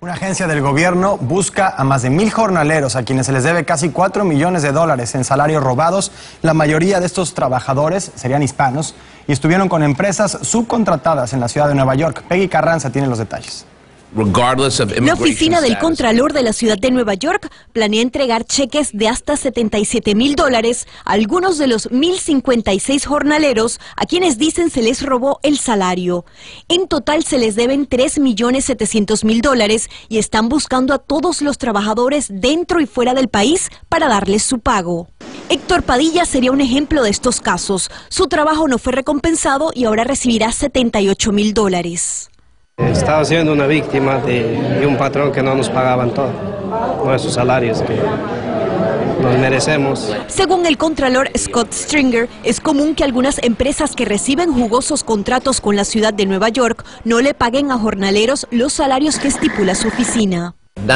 Una agencia del gobierno busca a más de 1,000 jornaleros a quienes se les debe casi $4 millones en salarios robados. La mayoría de estos trabajadores serían hispanos y estuvieron con empresas subcontratadas en la ciudad de Nueva York. Peggy Carranza tiene los detalles. La oficina del Contralor de la ciudad de Nueva York planea entregar cheques de hasta $77,000 a algunos de los 1,056 jornaleros a quienes dicen se les robó el salario. En total se les deben $3,700,000 y están buscando a todos los trabajadores dentro y fuera del país para darles su pago. Héctor Padilla sería un ejemplo de estos casos. Su trabajo no fue recompensado y ahora recibirá $78,000. Estaba siendo una víctima de un patrón que no nos pagaban todo, nuestros salarios que nos merecemos. Según el Contralor Scott Stringer, es común que algunas empresas que reciben jugosos contratos con la ciudad de Nueva York no le paguen a jornaleros los salarios que estipula su oficina.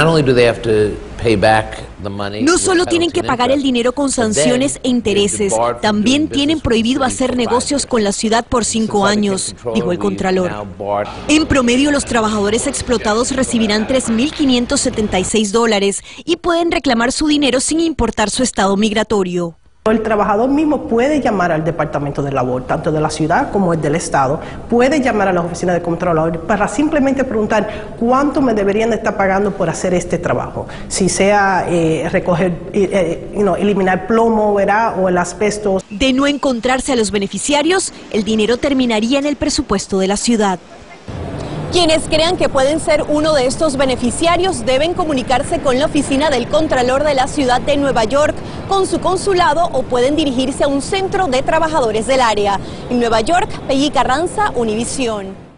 No solo tienen que pagar el dinero con sanciones e intereses, también tienen prohibido hacer negocios con la ciudad por 5 años, dijo el Contralor. En promedio, los trabajadores explotados recibirán $3,576 y pueden reclamar su dinero sin importar su estado migratorio. El trabajador mismo puede llamar al Departamento de Labor, tanto de la ciudad como el del Estado, puede llamar a la oficina de Contralor para simplemente preguntar cuánto me deberían estar pagando por hacer este trabajo, si sea eliminar plomo, ¿verdad?, o el asbesto. De no encontrarse a los beneficiarios, el dinero terminaría en el presupuesto de la ciudad. Quienes crean que pueden ser uno de estos beneficiarios deben comunicarse con la oficina del Contralor de la ciudad de Nueva York, con su consulado o pueden dirigirse a un centro de trabajadores del área. En Nueva York, Peggy Carranza, Univisión.